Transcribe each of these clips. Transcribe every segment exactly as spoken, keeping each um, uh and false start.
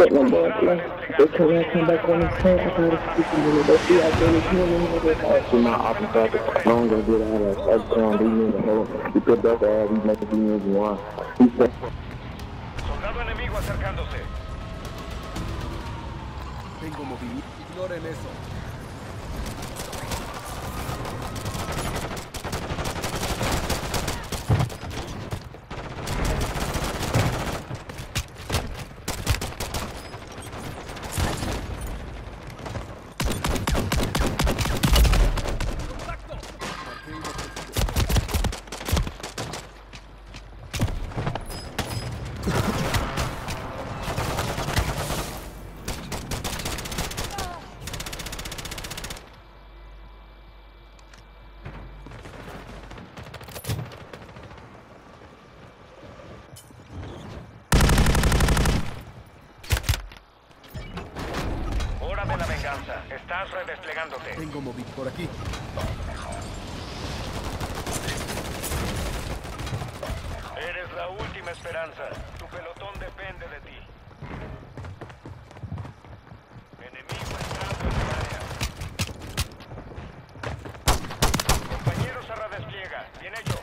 Get my boyfriend. Because when I come back on the set, I gotta speak to you. Let's see, I really feel it. See my opposite, no one gonna get out of that. That's gonna be me in the hole. We put that all, we make it me as one. He said, Soldado enemigo acercándose. Tengo movimiento. Ignoren eso. De la venganza. Estás redesplegándote. Tengo móvil por aquí. Eres la última esperanza. Tu pelotón depende de ti. Enemigo entrando en el área. Compañero se redespliega. Bien hecho.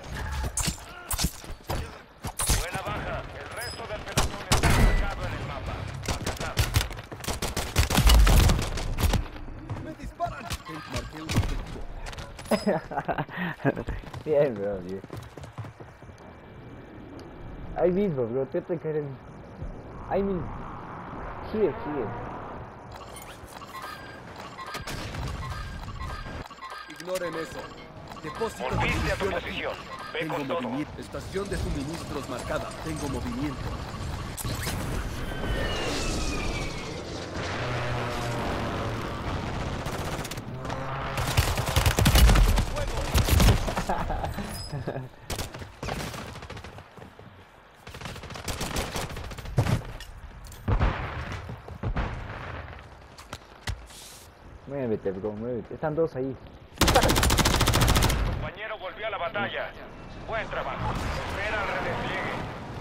Buena baja. El resto del pelotón está marcado en el mapa. Marqué un objetivo. Bien, bro, bien. Ahí mismo, bro, te te quieren. Ahí mismo. Here, here. Ignoren eso. Depósito de Volviste a tu munición aquí. posición. Ve Tengo con todo. movimiento. Estación de suministros marcada. Tengo movimiento. Muévete, bro, muévete. Están dos ahí. Compañero volvió a la batalla. Buen trabajo. Espera el redespliegue.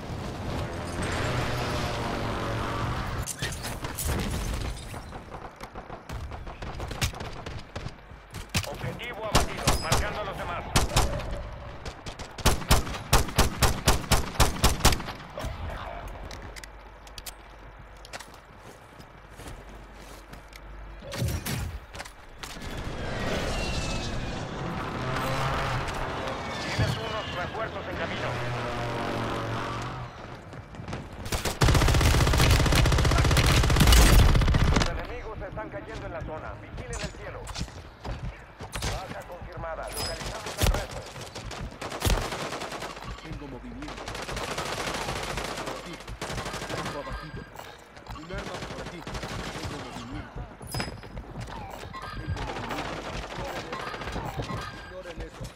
Objetivo abatido. Marcando a los demás. Tienes unos refuerzos en camino. Los enemigos están cayendo en la zona. Vigilen el cielo. Baja confirmada. Localizamos el resto. Tengo movimiento. Por aquí. Tengo abatido. Un arma por aquí. Tengo movimiento. Tengo movimiento. Ignoren eso.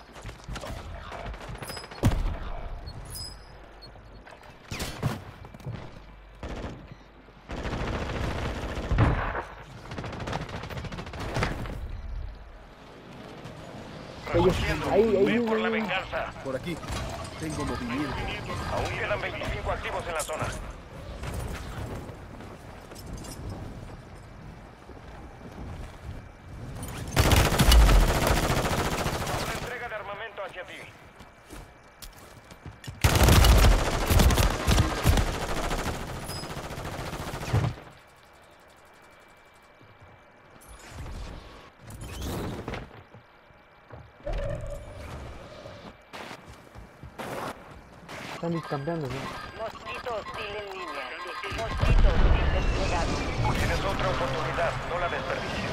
Reconociendo. Ahí, ahí, Ve ahí, por la ahí. venganza. Por aquí. Tengo movimiento. Aún quedan veinticinco activos en la zona. Una entrega de armamento hacia ti. Están cambiando, ¿no? Mosquito hostil en línea. Mosquito hostil desplegado. Tienes otra oportunidad. No la desperdicies.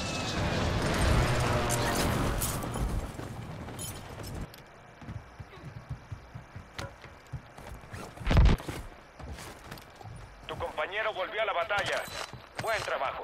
Tu compañero volvió a la batalla. Buen trabajo.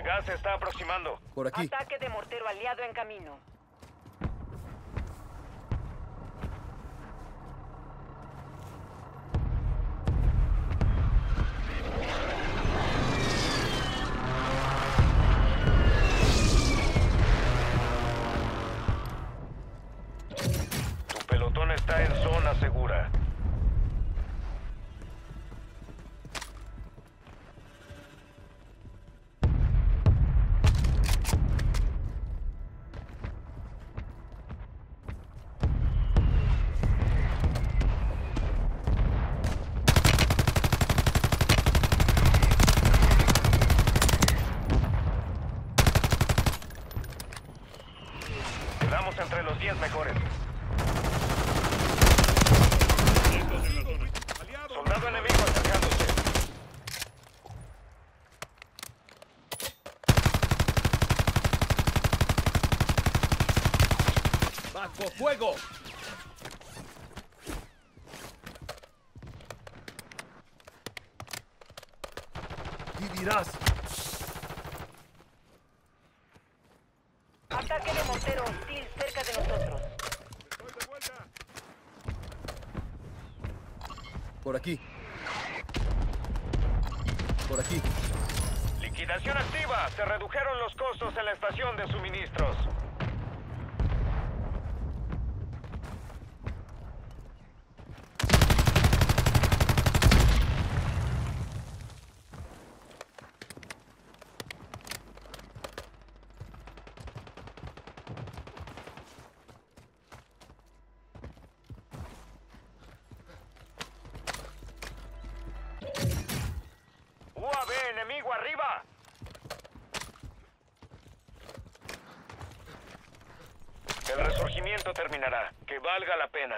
Gas se está aproximando. Por aquí. Ataque de mortero aliado en camino. Tu pelotón está en zona segura. Quedamos entre los diez mejores. Soldado enemigo acercándose. ¡Bajo fuego! ¡Vivirás! Ataque de mortero hostil cerca de nosotros. Por aquí. Por aquí. Liquidación activa. Se redujeron los costos en la estación de suministros. U A V enemigo arriba. El resurgimiento terminará. Que valga la pena.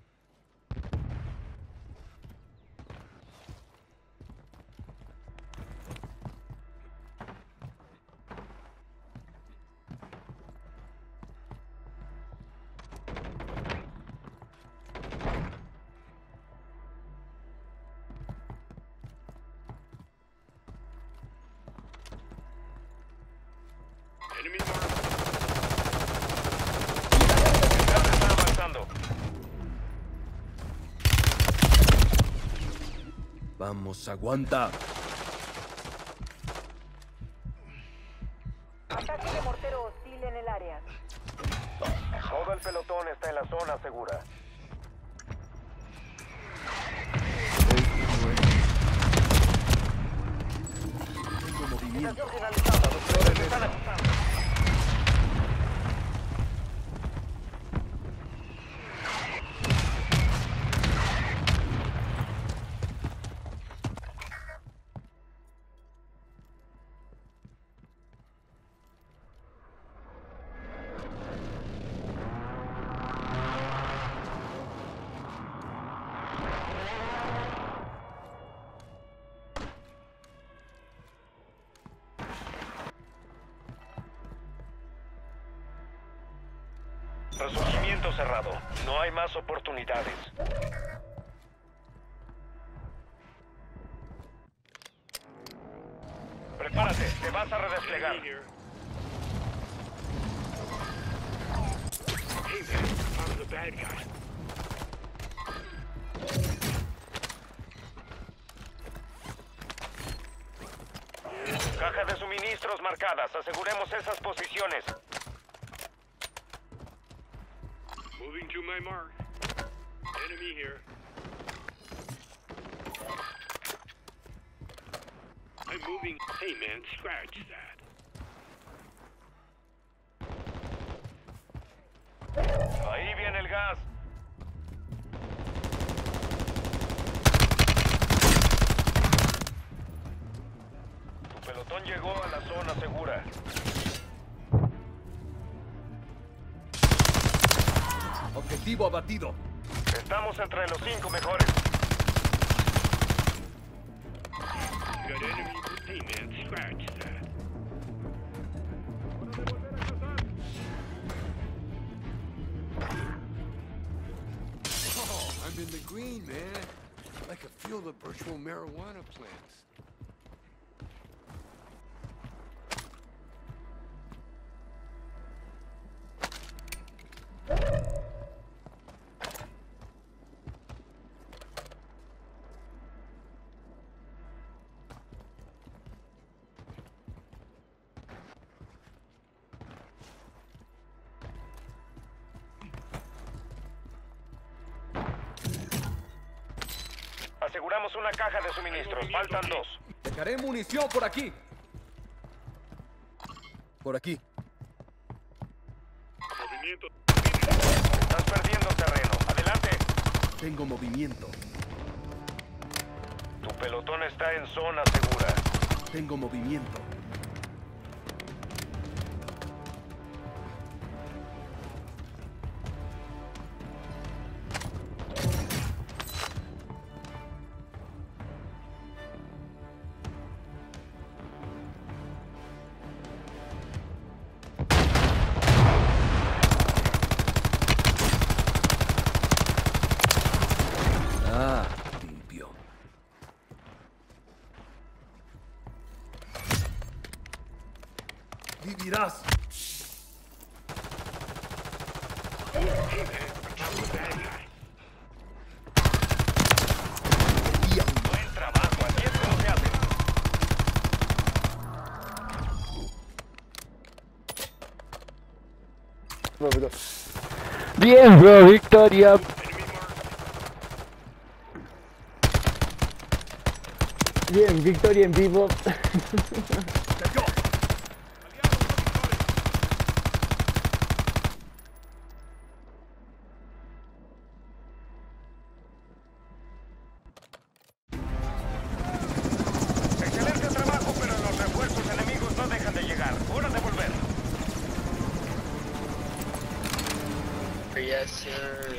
Enemy marked. El gas está avanzando. Vamos, aguanta. Ataque de mortero hostil en el área. Todo el pelotón está en la zona segura. Tengo movimiento. Liquidación finalizada. Los pelotones están ajustando. Resurgimiento cerrado. No hay más oportunidades. Prepárate, te vas a redesplegar. Hey man, I'm the bad guy. Caja de suministros marcadas. Aseguremos esas posiciones. Moving to my mark. Enemy here. I'm moving. Hey man, scratch that. Ahí viene el gas. Tu pelotón llegó a la zona segura. Objetivo abatido. Estamos entre los cinco mejores. Got enemy. Hey man, scratch that. Oh, I'm in the green, man. I can feel the virtual marijuana plants. Aseguramos una caja de suministros. Faltan dos. Dejaré munición por aquí. Por aquí. Movimiento. Estás perdiendo terreno. Adelante. Tengo movimiento. Tu pelotón está en zona segura. Tengo movimiento. Ah, limpio. Vivirás. Buen trabajo. Así es como se hace. Bien, bro, victoria. Bien, victoria en vivo. Cayó. Excelente trabajo, pero los refuerzos enemigos no dejan de llegar. Hora de volver. Yes, sir.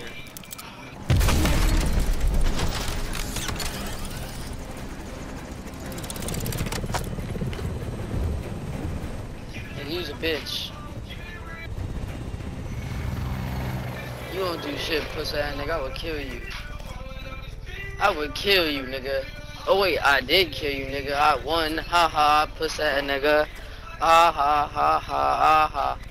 And you's a bitch. You won't do shit, pussy ass nigga. I would kill you. I would kill you, nigga. Oh wait, I did kill you, nigga. I won. Ha ha, pussy ass nigga. Ha ha ha ha ha ha.